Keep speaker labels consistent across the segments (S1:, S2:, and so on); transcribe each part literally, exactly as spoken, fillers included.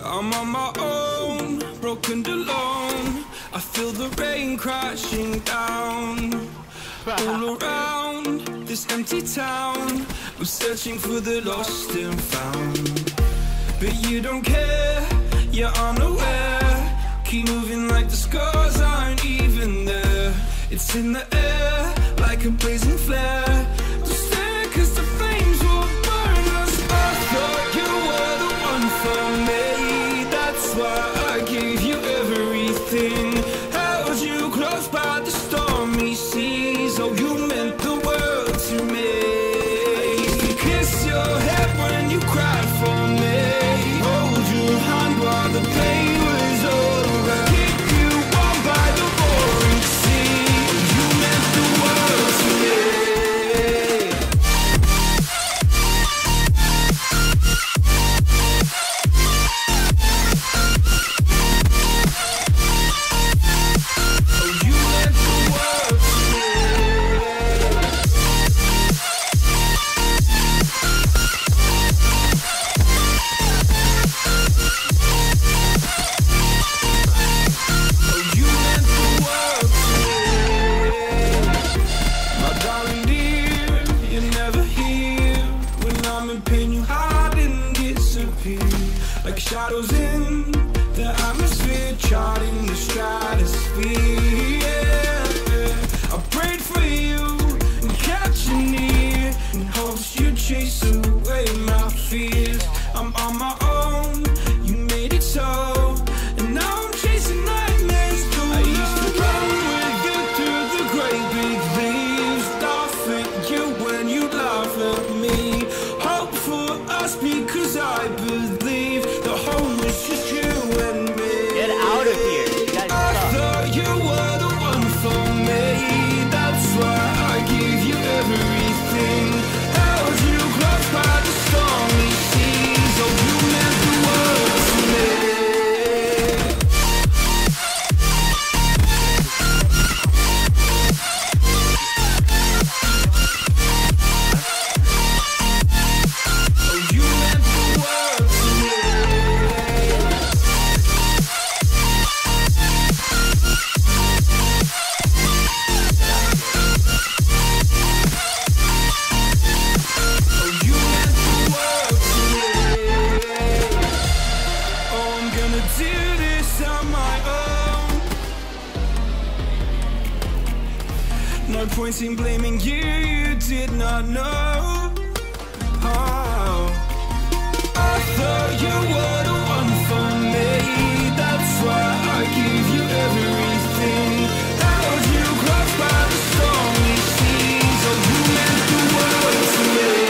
S1: I'm on my own, broken alone. I feel the rain crashing down. All around this empty town, I'm searching for the lost and found. But you don't care, you're unaware. Keep moving like the scars aren't even there. It's in the air, like a blazing flare. Just stare, cause the flames will burn us. I thought you were the one for me. That's why I gave you everything. Held you close by the stormy seas. Oh, you meant the world to me. I used to kiss your head when you cried for me. Hold your hand while the pain was over. Keep you warm by the roaring sea. You meant the world to me. Like shadows in the atmosphere, charting the stratosphere. Yeah. I prayed for you and kept you near, in hopes you'd chase away my fears. I'm on my own, you made it so, and now I'm chasing nightmares too. I used to run with you through the great big leaves, laugh at you when you laugh at me. Hope for us because I believe the home is just you and me.
S2: Get out of here. You guys
S1: I
S2: suck.
S1: thought you were the one for me. That's why I gave you everything. Held you close by the stormy seas. Oh, you meant the world to me. No point in blaming you, you did not know. Oh, I thought you were the one for me. That's why I gave you everything. Held you close by the stormy seas. Oh, you meant the world to me.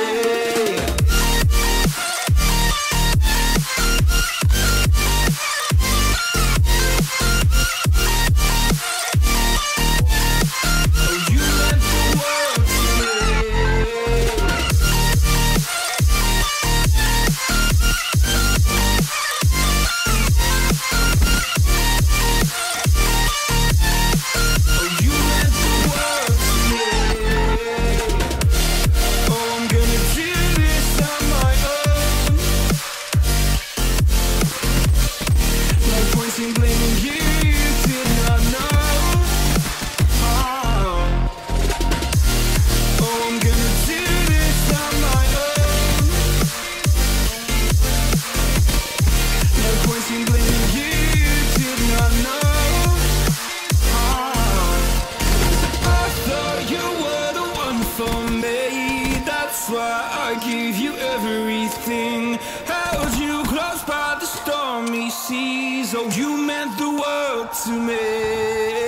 S1: That's why I gave you everything. Held you close by the stormy seas. Oh, you meant the world to me.